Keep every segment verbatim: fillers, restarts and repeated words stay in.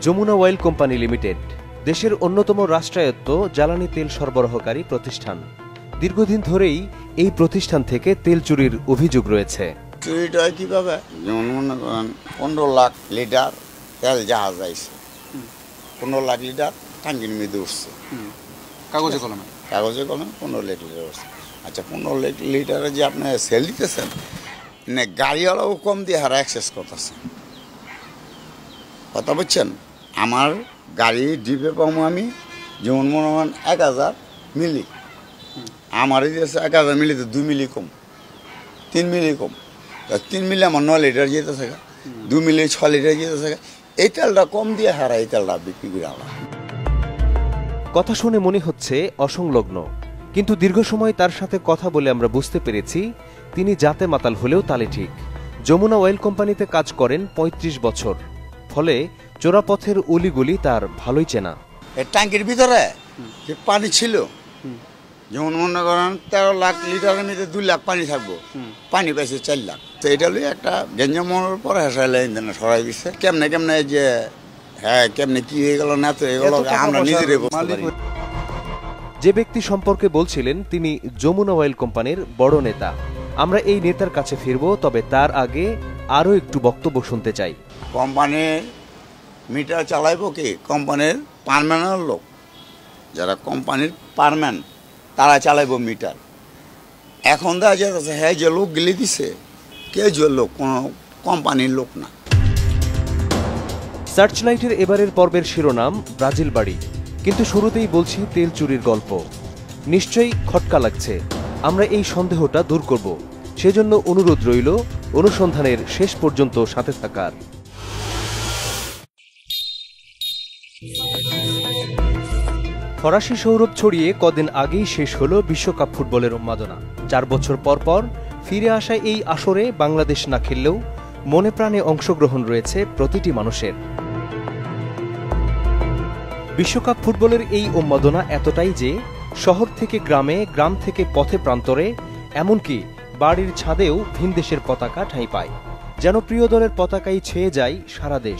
Jamuna oil company limited দেশের অন্যতম রাষ্ট্রায়ত্ত জ্বালানি তেল সরবরাহকারী প্রতিষ্ঠান। দীর্ঘদিন ধরেই এই প্রতিষ্ঠান থেকে তেল চুরির অভিযোগ রয়েছে। চুরিটা হয় কিভাবে? যেমন মনে করেন পনেরো লাখ লিটার তেল জাহাজ আইছে, পনেরো লাখ লিটার টাঙ্কির মধ্যে উঠছে, কাগজে কলমে কাগজে কলমে পনেরো লাখ লিটার উঠছে। আচ্ছা, পনেরো লাখ লিটারে যে আপনি সেল দিতেছেন, মানে গাড়িওয়ালাও কম দিয়ে হারা অ্যাক্সেস করতেছে। কথা বলছেন, আমার গাড়ি ডিপে পাবো আমি যেমন মনে করেন এক হাজার মিলি, আমার দিয়েছে এক হাজার মিলিতে দুই মিলি কম, তিন মিলি কম। তিন মিলি আমার নয় লিটার যেতেছে, দু মিলি ছ লিটার যেতেছে। এই তেলটা কম দিয়ে হারা এই তেলটা বিক্রি করে আনা। কথা শুনে মনে হচ্ছে অসংলগ্ন, কিন্তু দীর্ঘ সময় তার সাথে কথা বলে আমরা বুঝতে পেরেছি তিনি জাতে মাতাল হলেও তালে ঠিক। যমুনা অয়েল কোম্পানিতে কাজ করেন পঁয়ত্রিশ বছর, ফলে চোরাপথের অলিগলি তার ভালোই চেনা। এই ট্যাঙ্কির ভিতরে যে পানি ছিল, যেমন মনে করেন তেরো লাখ লিটারের মধ্যে দুই লাখ পানি থাকবো, পানি পাইছে চার লাখ। তো এটা হলো একটা গেঞ্জাম মনের পরে হেসাই লাইন দেন সরাই দিচ্ছে। কেমনে কেমনে যে হ্যাঁ কেমনে কি হয়ে গেল না তো এগুলো আমরা নিজেরাই বুঝতে পারি। যে ব্যক্তি সম্পর্কে বলছিলেন তিনি যমুনা অয়েল কোম্পানির বড় নেতা। আমরা এই নেতার কাছে ফিরব, তবে তার আগে আরও একটু বক্তব্য শুনতে চাই। কোম্পানির মিটার চালাইবো কি কোম্পানির পারমানেন্ট লোক, যারা কোম্পানির পারম্যান তারা চালাইবো মিটার। এখন দেখা যাচ্ছে হ্যাঁ যে লোক গেলে দিছে কে যে লোক, কোনো কোম্পানির লোক না। সার্চলাইটের এবারের পর্বের শিরোনাম ব্রাজিল বাড়ি, কিন্তু শুরুতেই বলছি তেল চুরির গল্প। নিশ্চয়ই খটকা লাগছে, আমরা এই সন্দেহটা দূর করব, সেজন্য অনুরোধ রইল অনুসন্ধানের শেষ পর্যন্ত সাথে থাকার। ফরাসি সৌরভ ছড়িয়ে কদিন আগেই শেষ হলো বিশ্বকাপ ফুটবলের উন্মাদনা। চার বছর পর পর ফিরে আসা এই আসরে বাংলাদেশ না খেললেও মনে প্রাণে অংশগ্রহণ রয়েছে প্রতিটি মানুষের। বিশ্বকাপ ফুটবলের এই উন্মাদনা এতটাই যে শহর থেকে গ্রামে, গ্রাম থেকে পথে প্রান্তরে, এমনকি বাড়ির ছাদেও ভিনদেশের পতাকা ঠাঁই পায়, যেন প্রিয় দলের পতাকাই ছেয়ে যায় সারা দেশ।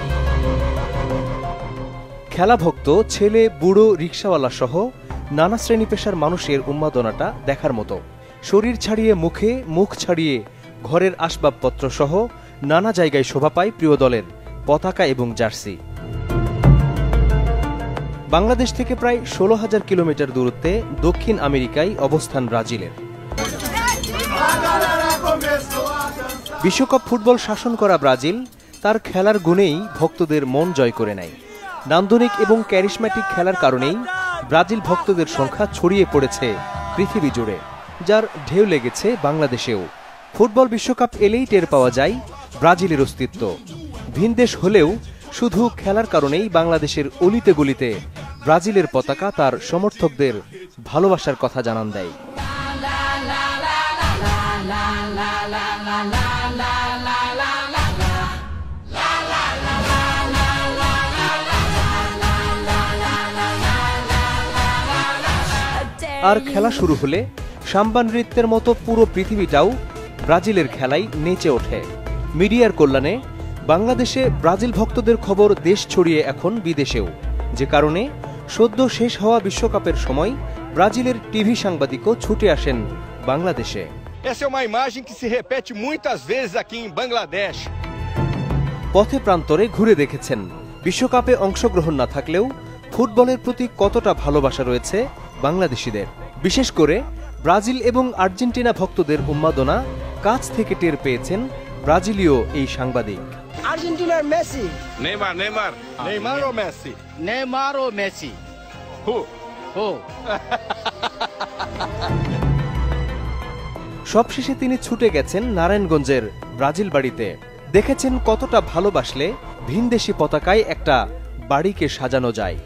খেলাভক্ত ছেলে, বুড়ো, রিকশাওয়ালা সহ নানা শ্রেণী পেশার মানুষের উন্মাদনাটা দেখার মতো। শরীর ছাড়িয়ে মুখে, মুখ ছাড়িয়ে ঘরের আসবাবপত্র সহ নানা জায়গায় শোভা পায় প্রিয় দলের পতাকা এবং জার্সি। বাংলাদেশ থেকে প্রায় ষোলো হাজার কিলোমিটার দূরত্বে দক্ষিণ আমেরিকায় অবস্থান ব্রাজিলের। বিশ্বকাপ ফুটবল শাসন করা ব্রাজিল তার খেলার গুণেই ভক্তদের মন জয় করে নেয়। নান্দনিক এবং ক্যারিশম্যাটিক খেলার কারণেই ব্রাজিল ভক্তদের সংখ্যা ছড়িয়ে পড়েছে পৃথিবী জুড়ে, যার ঢেউ লেগেছে বাংলাদেশেও। ফুটবল বিশ্বকাপ এলেই টের পাওয়া যায় ব্রাজিলের অস্তিত্ব। ভিনদেশ হলেও শুধু খেলার কারণেই বাংলাদেশের অলিতে গলিতে ব্রাজিলের পতাকা তার সমর্থকদের ভালোবাসার কথা জানান দেয়। আর খেলা শুরু হলে সাম্বা নৃত্যের মতো পুরো পৃথিবীটাও ব্রাজিলের খেলায় নেচে ওঠে। মিডিয়ার কল্যাণে বাংলাদেশে ব্রাজিল ভক্তদের খবর দেশ ছড়িয়ে এখন বিদেশেও, যে কারণে সদ্য শেষ হওয়া বিশ্বকাপের সময় ব্রাজিলের টিভি সাংবাদিকও ছুটে আসেন বাংলাদেশে। Essa é uma imagem que se repete muitas vezes aqui em Bangladesh. পথে প্রান্তরে ঘুরে দেখেছেন বিশ্বকাপে অংশগ্রহণ না থাকলেও ফুটবলের প্রতি কতটা ভালোবাসা রয়েছে বাংলাদেশিদের। বিশেষ করে ব্রাজিল এবং আর্জেন্টিনা ভক্তদের উন্মাদনা কাছ থেকে টের পেয়েছেন ব্রাজিলীয় এই সাংবাদিক। আর্জেন্টিনার Messi, Neymar, Neymar. Neymar ou Messi? Neymar ও মেসি। Who? ও সবশেষে তিনি ছুটে গেছেন নারায়ণগঞ্জের ব্রাজিল বাড়িতে। দেখেছেন কতটা ভালোবাসলে ভিনদেশি পতাকায় একটা বাড়িকে সাজানো যায়।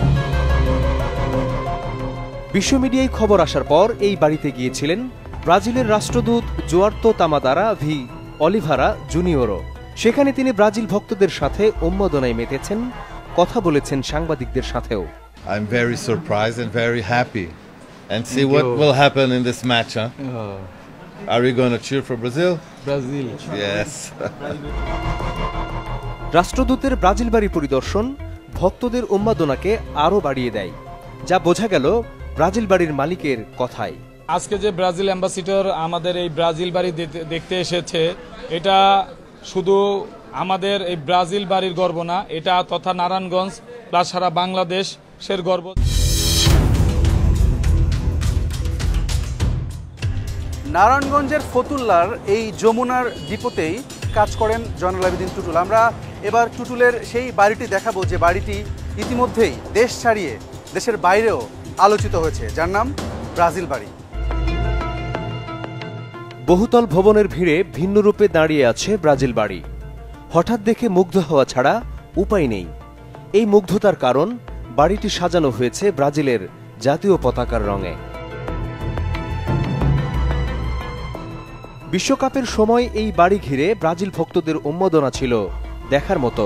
বিশ্ব মিডিয়ায় খবর আসার পর এই বাড়িতে গিয়েছিলেন ব্রাজিলের রাষ্ট্রদূত জোয়ার্তো তামাদারা ভি অলিভারা জুনিয়রও। সেখানে তিনি ব্রাজিল ভক্তদের সাথে উন্মাদনায় মেতেছেন, কথা বলেছেন সাংবাদিকদের সাথেও। I'm very surprised and very happy and see what will happen in this match, huh? Are we going to cheer for Brazil? Brazil. Yes. রাষ্ট্রদূতের ব্রাজিল বাড়ি পরিদর্শন ভক্তদের উন্মাদনাকে আরও বাড়িয়ে দেয়, যা বোঝা গেল ব্রাজিল বাড়ির মালিকের কথায়। আজকে যে ব্রাজিল অ্যাম্বাসিডর আমাদের এই ব্রাজিল বাড়ি দেখতে এসেছে, এটা শুধু আমাদের এই ব্রাজিল বাড়ির গর্ব না, এটা তথা নারায়ণগঞ্জ প্লাস সারা বাংলাদেশের গর্ব। নারায়ণগঞ্জের ফতুল্লার এই যমুনার ডিপোতেই কাজ করেন জয়নুল আবেদিন টুটুল। আমরা এবার টুটুলের সেই বাড়িটি দেখাবো যে বাড়িটি ইতিমধ্যেই দেশ ছাড়িয়ে দেশের বাইরেও আলোচিত হয়েছে, যার নাম ব্রাজিল বাড়ি। বহুতল ভবনের ভিড়ে ভিন্ন রূপে দাঁড়িয়ে আছে ব্রাজিল বাড়ি। হঠাৎ দেখে মুগ্ধ হওয়া ছাড়া উপায় নেই। এই মুগ্ধতার কারণ বাড়িটি সাজানো হয়েছে ব্রাজিলের জাতীয় পতাকার রঙে। বিশ্বকাপের সময় এই বাড়ি ঘিরে ব্রাজিল ভক্তদের উন্মাদনা ছিল দেখার মতো।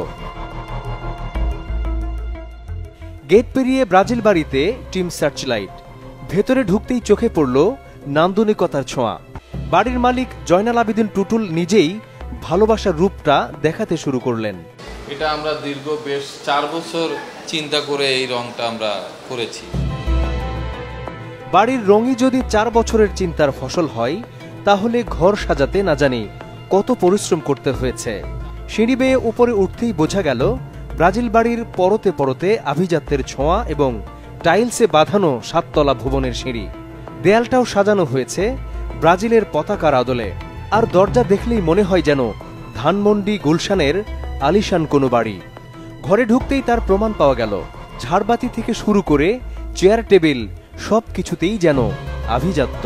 গেট পেরিয়ে ব্রাজিল বাড়িতে টিম সার্চলাইট। ভেতরে ঢুকতেই চোখে পড়ল নান্দনিকতার ছোঁয়া। বাড়ির মালিক জয়নাল আবেদিন টুটুল নিজেই ভালোবাসার রূপটা দেখাতে শুরু করলেন। এটা আমরা দীর্ঘ বেশ চার বছর চিন্তা করে এই রংটা আমরা করেছি। বাড়ির রঙই যদি চার বছরের চিন্তার ফসল হয়, তাহলে ঘর সাজাতে না জানি কত পরিশ্রম করতে হয়েছে। সিঁড়ি বেয়ে উপরে উঠতেই বোঝা গেল ব্রাজিল বাড়ির পরতে পরতে আভিজাত্যের ছোঁয়া এবং টাইলসে বাঁধানো সাততলা ভবনের সিঁড়ি। দেয়ালটাও সাজানো হয়েছে ব্রাজিলের পতাকার আদলে। আর দরজা দেখলেই মনে হয় যেন ধানমন্ডি গুলশানের আলিশান কোনো বাড়ি। ঘরে ঢুকতেই তার প্রমাণ পাওয়া গেল। ঝাড়বাতি থেকে শুরু করে চেয়ার টেবিল সব কিছুতেই যেন আভিজাত্য।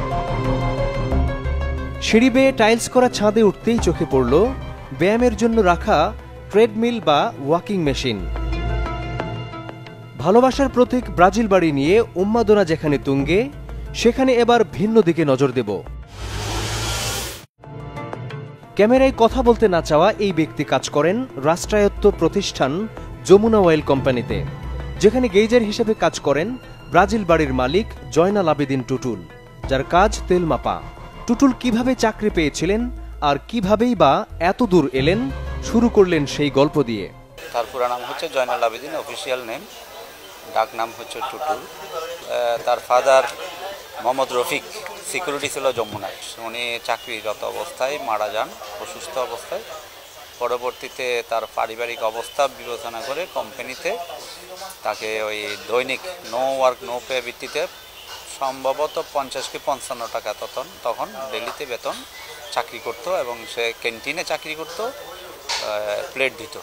সিঁড়ি বেয়ে টাইলস করা ছাদে উঠতেই চোখে পড়ল ব্যায়ামের জন্য রাখা ট্রেডমিল বা ওয়াকিং মেশিন। ভালোবাসার প্রতীক ব্রাজিল বাড়ি নিয়ে উন্মাদনা যেখানে তুঙ্গে, সেখানে এবার ভিন্ন দিকে নজর দেব। ক্যামেরায় কথা বলতে না চাওয়া এই ব্যক্তি কাজ করেন রাষ্ট্রায়ত্ত প্রতিষ্ঠান যমুনা অয়েল কোম্পানিতে, যেখানে গেইজার হিসেবে কাজ করেন ব্রাজিল বাড়ির মালিক জয়নাল আবেদিন টুটুল, যার কাজ তেল মাপা। টুটুল কিভাবে চাকরি পেয়েছিলেন আর কিভাবেই বা এত দূর এলেন, শুরু করলেন সেই গল্প দিয়ে। তার পুরো নাম হচ্ছে জয়নাল আবেদিন, অফিসিয়াল নেম, ডাক নাম হচ্ছে টুটুল। তার ফাদার মোহাম্মদ রফিক সিকিউরিটি ছিল যমুনায়। উনি চাকরিরত অবস্থায় মারা যান অসুস্থ অবস্থায়। পরবর্তীতে তার পারিবারিক অবস্থা বিবেচনা করে কোম্পানিতে তাকে ওই দৈনিক নো ওয়ার্ক নো পে ভিত্তিতে সম্ভবত পঞ্চাশ কি পঞ্চান্ন টাকা তখন তখন ডেলিতে বেতন চাকরি করত এবং সে ক্যান্টিনে চাকরি করত, প্লেট দিত।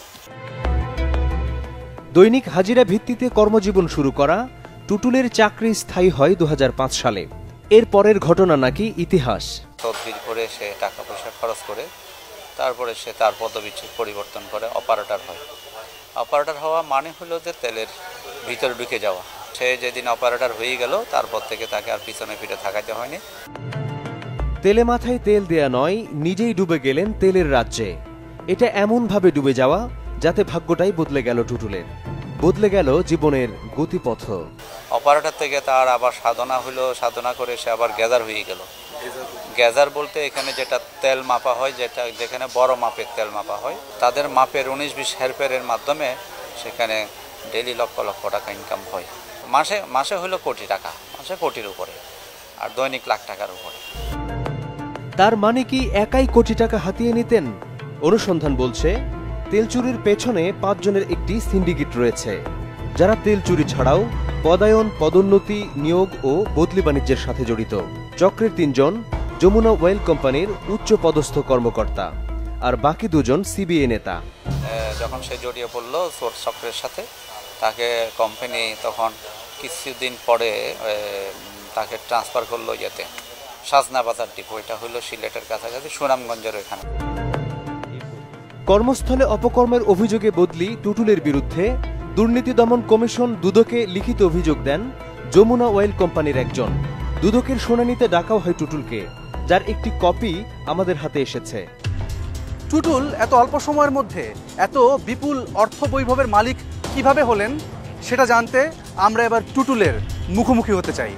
দৈনিক হাজিরা ভিত্তিতে কর্মজীবন শুরু করা টুটুলের চাকরি স্থায়ী হয় দু হাজার পাঁচ সালে। এর পরের ঘটনা নাকি ইতিহাস। তদবির করে সে টাকা পয়সা খরচ করে তারপরে সে তার পদবি পরিবর্তন করে অপারেটর হয়। অপারেটর হওয়া মানে হলো যে তেলের ভিতরে ঢুকে যাওয়া। সে যেদিন অপারেটর হয়ে গেল তারপর থেকে তাকে আর পিছনে ফিরে থাকাতে হয়নি। তেলে মাথায় তেল দেয়া নয়, নিজেই ডুবে গেলেন তেলের রাজ্যে। এটা এমনভাবে ডুবে যাওয়া যাতে ভাগ্যটাই বদলে গেল টুটুলের, বদলে গেল জীবনের গতিপথ। অপারেটর থেকে তার আবার সাধনা হলো, সাধনা করে সে আবার গ্যাজার হয়ে গেল। গ্যাজার বলতে এখানে যেটা তেল মাপা হয়, যেটা যেখানে বড় মাপের তেল মাপা হয়, তাদের মাপের উনিশ বিশ হেরফেরের মাধ্যমে সেখানে ডেলি লক্ষ লক্ষ টাকা ইনকাম হয়। মাসে মাসে হলো কোটি টাকা, মাসে কোটির উপরে, আর দৈনিক লাখ টাকার উপরে। তার মানে কি একাই কোটি টাকা হাতিয়ে নিতেন? অনুসন্ধান বলছে তেল চুরির পেছনে পাঁচজনের একটি সিন্ডিকেট রয়েছে, যারা তেল চুরি ছাড়াও পদায়ন, পদোন্নতি, নিয়োগ ও বদলি বাণিজ্যের সাথে জড়িত। চক্রের তিনজন যমুনা অয়েল কোম্পানির উচ্চ পদস্থ কর্মকর্তা, আর বাকি দুজন সিবিআই নেতা। যখন সে জড়িয়ে পড়ল চোর চক্রের সাথে, তাকে কোম্পানি তখন কিছুদিন পরে তাকে ট্রান্সফার করলো ইয়েতে সাজনা বাজার ডিপো, এটা হলো সিলেটের কাছাকাছি সুনামগঞ্জের ওখানে। কর্মস্থলে অপকর্মের অভিযোগে বদলি টুটুলের বিরুদ্ধে দুর্নীতি দমন কমিশন দুদকে লিখিত অভিযোগ দেন যমুনা অয়েল কোম্পানির একজন। দুদকের শুনানিতে ডাকাও হয় টুটুলকে, যার একটি কপি আমাদের হাতে এসেছে। টুটুল এত অল্প সময়ের মধ্যে এত বিপুল অর্থ বৈভবের মালিক কিভাবে হলেন, সেটা জানতে আমরা এবার টুটুলের মুখোমুখি হতে চাই।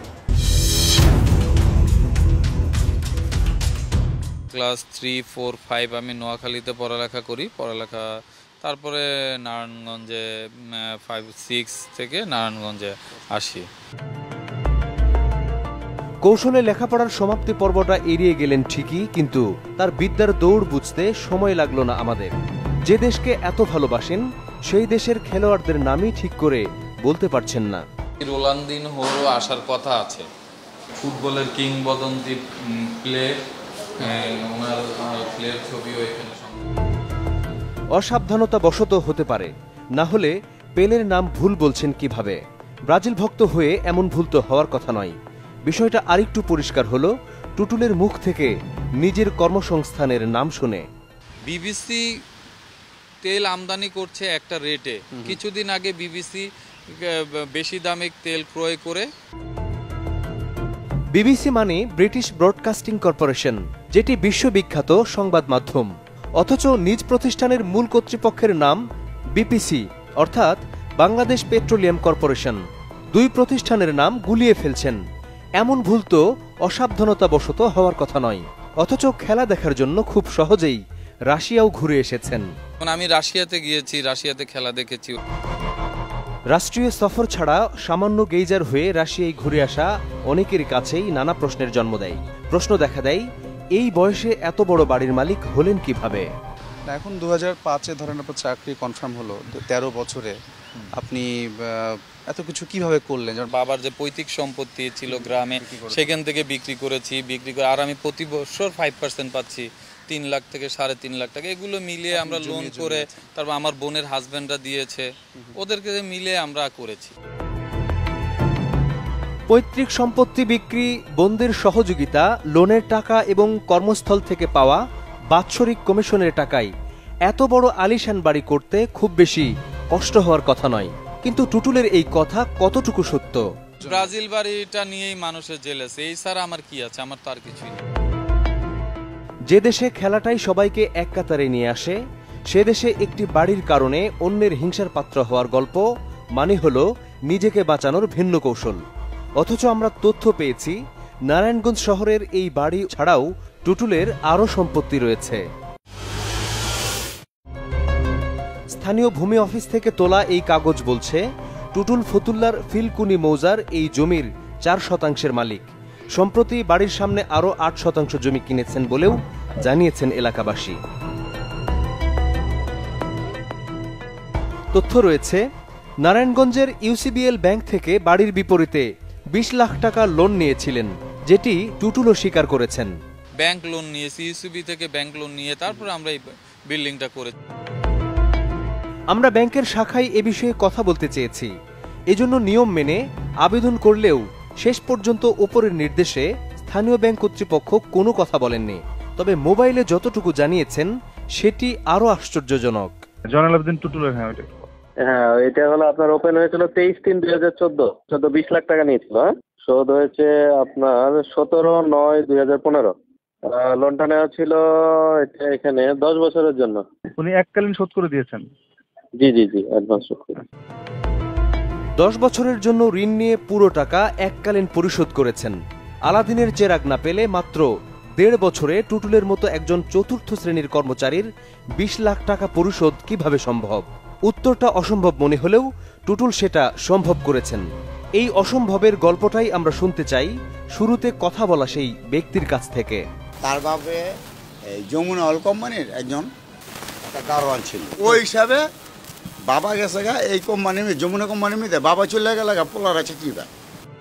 ক্লাস থ্রি ফোর ফাইভ আমি নোয়াখালীতে পড়ালেখা করি। পড়ালেখা তারপরে নারায়ণগঞ্জে ফাইভ সিক্স থেকে নারায়ণগঞ্জে আসি। কৌশলে লেখাপড়ার সমাপ্তি পর্বটা এড়িয়ে গেলেন ঠিকই, কিন্তু তার বিদ্যার দৌড় বুঝতে সময় লাগলো না আমাদের। যে দেশকে এত ভালোবাসেন সেই দেশের খেলোয়াড়দের নামই ঠিক করে বলতে পারছেন না। রোনালদিনহোরও আসার কথা আছে, ফুটবলের কিংবদন্তি প্লে, ওনার প্লের ছবিও এখানে। অসাবধানতা বশত হতে পারে, না হলে পেলের নাম ভুল বলছেন কিভাবে? ব্রাজিল ভক্ত হয়ে এমন ভুল তো হওয়ার কথা নয়। বিষয়টা আরেকটু পরিষ্কার হলো টুটুলের মুখ থেকে নিজের কর্মসংস্থানের নাম শুনে। বিবিসি তেল আমদানি করছে একটা রেটে, কিছুদিন আগে বিবিসি বেশি দামে তেল ক্রয় করে। বিবিসি মানে ব্রিটিশ ব্রডকাস্টিং কর্পোরেশন, যেটি বিশ্ববিখ্যাত সংবাদ মাধ্যম। অথচ নিজ প্রতিষ্ঠানের মূল কর্তৃপক্ষের নাম বিপিসি, অর্থাৎ বাংলাদেশ পেট্রোলিয়াম কর্পোরেশন। দুই প্রতিষ্ঠানের নাম গুলিয়ে ফেলছেন। এমন ভুল তো অসাবধানতাবশত হওয়ার কথা নয়। অথচ খেলা দেখার জন্য খুব সহজেই রাশিয়াও ঘুরে এসেছেন। আমি রাশিয়াতে গিয়েছি, রাশিয়াতে খেলা দেখেছি। রাষ্ট্রীয় সফর ছাড়া সামান্য গেইজার হয়ে রাশিয়ায় ঘুরে আসা অনেকের কাছেই নানা প্রশ্নের জন্ম দেয়। প্রশ্ন দেখা দেয়, এই বয়সে এত বড় বাড়ির মালিক হলেন কিভাবে? এখন দু হাজার পাঁচে ধরেন আপনার চাকরি কনফার্ম হলো, তেরো বছরে আপনি এত কিছু কিভাবে করলেন? বাবার যে পৈতৃক সম্পত্তি ছিল গ্রামে, সেখান থেকে বিক্রি করেছি, বিক্রি করে আর আমি প্রতি বছর ফাইভ পার্সেন্ট পাচ্ছি, তিন লাখ থেকে সাড়ে তিন লাখ টাকা। এগুলো মিলিয়ে আমরা লোন করে, তারপর আমার বোনের হাজব্যান্ডরা দিয়েছে, ওদেরকে মিলে আমরা করেছি। পৈতৃক সম্পত্তি বিক্রি, বোনদের সহযোগিতা, লোনের টাকা এবং কর্মস্থল থেকে পাওয়া বাৎসরিক কমিশনের টাকায় এত বড় আলিশান বাড়ি করতে খুব বেশি কষ্ট হওয়ার কথা নয়। কিন্তু টুটুলের এই কথা কতটুকু সত্য? ব্রাজিল বাড়িটা নিয়েই মানুষের জেলেছে, এই ছাড়া আমার কি আছে? আমার তো আর কিছুই নেই। যে দেশে খেলাটাই সবাইকে এক কাতারে নিয়ে আসে, সে দেশে একটি বাড়ির কারণে অন্যের হিংসার পাত্র হওয়ার গল্প মানে হলো নিজেকে বাঁচানোর ভিন্ন কৌশল। অথচ আমরা তথ্য পেয়েছি নারায়ণগঞ্জ শহরের এই বাড়ি ছাড়াও টুটুলের আরও সম্পত্তি রয়েছে। স্থানীয় ভূমি অফিস থেকে তোলা এই কাগজ বলছে টুটুল ফতুল্লার ফিলকুনি মৌজার এই জমির চার শতাংশের মালিক। সম্প্রতি বাড়ির সামনে আরও আট শতাংশ জমি কিনেছেন বলেও জানিয়েছেন এলাকাবাসী। তথ্য রয়েছে নারায়ণগঞ্জের ইউসিবিএল ব্যাংক থেকে বাড়ির বিপরীতে বিশ লাখ টাকা লোন নিয়েছিলেন, যেটি টুটুলও স্বীকার করেছেন। ব্যাংক লোন নিয়েছি, ইউসিবি থেকে ব্যাংক লোন নিয়ে তারপর আমরা এই বিল্ডিংটা করেছি। আমরা ব্যাংকের শাখায় এ বিষয়ে কথা বলতে চেয়েছি। এজন্য নিয়ম মেনে আবেদন করলেও শেষ পর্যন্ত উপরের নির্দেশে স্থানীয় ব্যাংক কর্তৃপক্ষ কোনো কথা বলেননি। তবে মোবাইলে যতটুকু জানিয়েছেন সেটি আরো আশ্চর্যজনক। জয়নাল আবেদিন টুটুলের, হ্যাঁ ওইটা হ্যাঁ এটা হলো আপনার ওপেন হয়েছিল তেইশ তিন দুই হাজার চোদ্দ চোদ্দ বিশ লাখ টাকা নিয়েছিল। হ্যাঁ শোধ হয়েছে আপনার সতেরো নয় দুই হাজার পনেরো। লোনটা নেওয়া ছিল এটা এখানে দশ বছরের জন্য। উনি এককালীন শোধ করে দিয়েছেন? জি জি জি অ্যাডভান্স শোধ করে। দশ বছরের জন্য ঋণ নিয়ে পুরো টাকা এককালীন পরিশোধ করেছেন। আলাদিনের চেরাগ না পেলে মাত্র দেড় বছরে টুটুলের মতো একজন চতুর্থ শ্রেণীর কর্মচারীর বিশ লাখ টাকা পরিশোধ কিভাবে সম্ভব? উত্তরটা অসম্ভব মনে হলেও টুটুল সেটা সম্ভব করেছেন। এই অসম্ভবের গল্পটাই আমরা শুনতে চাই শুরুতে কথা বলা সেই ব্যক্তির কাছ থেকে। তার ভাবে যমুনা অয়েল কোম্পানির একজন দারোয়ান ছিল, ওই হিসাবে বাবা গেছে গা এই কোম্পানি যমুনা কোম্পানি মিতে বাবা চলে গেল গা পোলার আছে কি বা।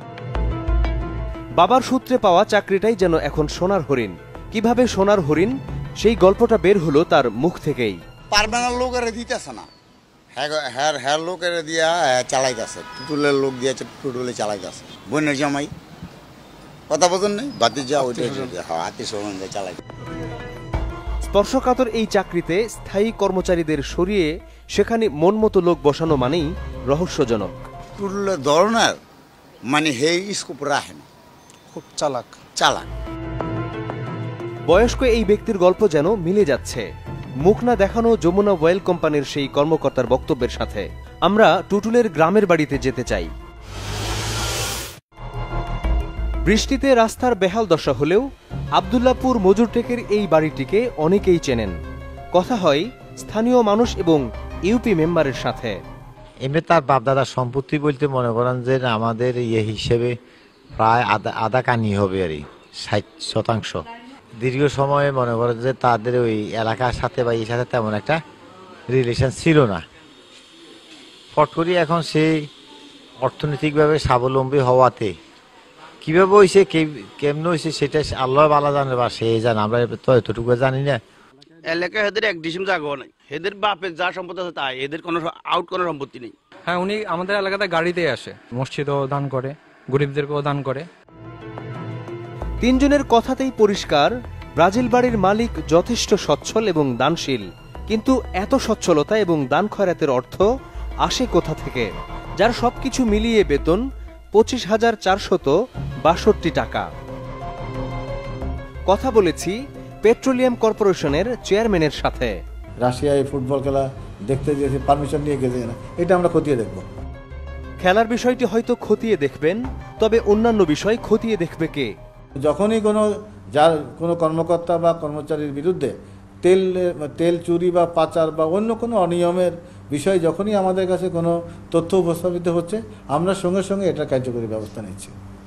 বাবার সূত্রে পাওয়া চাকরিটাই যেন এখন সোনার হরিণ। কিভাবে সোনার হরিণ সেই গল্পটা বের হলো তার মুখ থেকেই। পারমানেন্ট লোকের দিতেছে না, হ্যার হ্যার লোকের দিয়া চালাইতেছে, টুটুলের লোক দিয়েছে টুটুলে চালাইতেছে। বোনের জামাই কথা বোঝেন নেই, বাতি যা ওইটা হাতি সরঞ্জাম দিয়ে চালাই। স্পর্শকাতর এই চাকরিতে স্থায়ী কর্মচারীদের সরিয়ে সেখানে মন মতো লোক বসানো মানেই রহস্যজনক। টুটুলের ধরনের মানে হে স্কোপ রাখে না, খুব চালাক চালাক। বয়স্ক এই ব্যক্তির গল্প যেন মিলে যাচ্ছে মুখ না দেখানো যমুনা অয়েল কোম্পানির সেই কর্মকর্তার বক্তব্যের সাথে। আমরা টুটুলের গ্রামের বাড়িতে যেতে চাই। বৃষ্টিতে রাস্তার বেহাল দশা হলেও আব্দুল্লাহপুর মজুরটেকের এই বাড়িটিকে অনেকেই চেনেন। কথা হয় স্থানীয় মানুষ এবং ইউপি মেম্বারের সাথে। এমনি তার বাপদাদার সম্পত্তি বলতে মনে করেন যে আমাদের ইয়ে হিসেবে প্রায় আধা আধা কানি হবে আর ষাট শতাংশ। দীর্ঘ সময়ে মনে করেন যে তাদের ওই এলাকার সাথে বা এই সাথে তেমন একটা রিলেশন ছিল না। ফট করি এখন সেই অর্থনৈতিকভাবে স্বাবলম্বী হওয়াতে কীভাবে হয়েছে কেমন হয়েছে সেটা আল্লাহ বালা জানে বা সে জানে, আমরা তো এতটুকু জানি না। এলাকায় এদের এক ডিসিম জায়গা নেই, এদের বাপের যা সম্পত্তি আছে তাই, এদের কোনো আউট কোনো সম্পত্তি নেই। হ্যাঁ, উনি আমাদের এলাকাতে গাড়িতে আসে, মসজিদও দান করে, গরিবদেরকেও দান করে। তিনজনের কথাতেই পরিষ্কার ব্রাজিল বাড়ির মালিক যথেষ্ট সচ্ছল এবং দানশীল। কিন্তু এত সচ্ছলতা এবং দান খয়রাতের অর্থ আসে কোথা থেকে, যার সবকিছু মিলিয়ে বেতন পঁচিশ হাজার চারশত বাষট্টি টাকা। কথা বলেছি পেট্রোলিয়াম কর্পোরেশনের চেয়ারম্যানের সাথে। রাশিয়ায় ফুটবল খেলা দেখতে গিয়েছে, পারমিশন নিয়ে গেছে না, এটা আমরা খতিয়ে দেখব। খেলার বিষয়টি হয়তো খতিয়ে দেখবেন, তবে অন্যান্য বিষয় খতিয়ে দেখবে কে? যখনই কোনো যার কোনো কর্মকর্তা বা কর্মচারীর বিরুদ্ধে তেল তেল চুরি বা পাচার বা অন্য কোনো অনিয়মের বিষয় যখনই আমাদের কাছে কোনো তথ্য উপস্থাপিত হচ্ছে, আমরা সঙ্গে সঙ্গে এটা কার্যকরী ব্যবস্থা নিচ্ছি।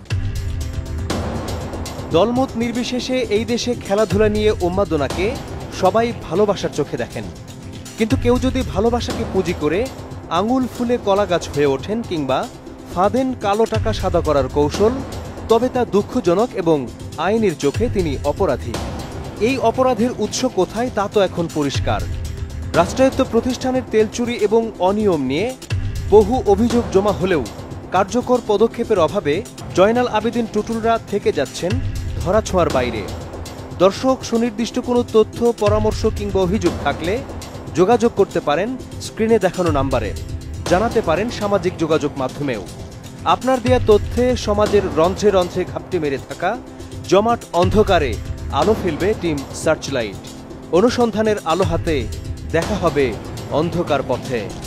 দলমত নির্বিশেষে এই দেশে খেলাধুলা নিয়ে উন্মাদনাকে সবাই ভালোবাসার চোখে দেখেন। কিন্তু কেউ যদি ভালোবাসাকে পুঁজি করে আঙুল ফুলে কলা গাছ হয়ে ওঠেন কিংবা ফাঁদেন কালো টাকা সাদা করার কৌশল, তবে তা দুঃখজনক এবং আইনের চোখে তিনি অপরাধী। এই অপরাধের উৎস কোথায় তা তো এখন পরিষ্কার। রাষ্ট্রায়ত্ত প্রতিষ্ঠানের তেল চুরি এবং অনিয়ম নিয়ে বহু অভিযোগ জমা হলেও কার্যকর পদক্ষেপের অভাবে জয়নাল আবেদিন টুটুলরা থেকে যাচ্ছেন ধরাছোঁয়ার বাইরে। দর্শক, সুনির্দিষ্ট কোনো তথ্য, পরামর্শ কিংবা অভিযোগ থাকলে যোগাযোগ করতে পারেন স্ক্রিনে দেখানো নাম্বারে, জানাতে পারেন সামাজিক যোগাযোগ মাধ্যমেও। আপনার দেয়া তথ্যে সমাজের রন্ধ্রে রন্ধ্রে ঘাপটি মেরে থাকা জমাট অন্ধকারে আলো ফেলবে টিম সার্চলাইট। অনুসন্ধানের আলো হাতে দেখা হবে অন্ধকার পথে।